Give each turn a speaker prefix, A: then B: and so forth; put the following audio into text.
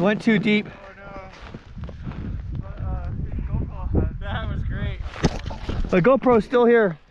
A: Went too deep.
B: Oh no. That was great.
A: The GoPro's still here.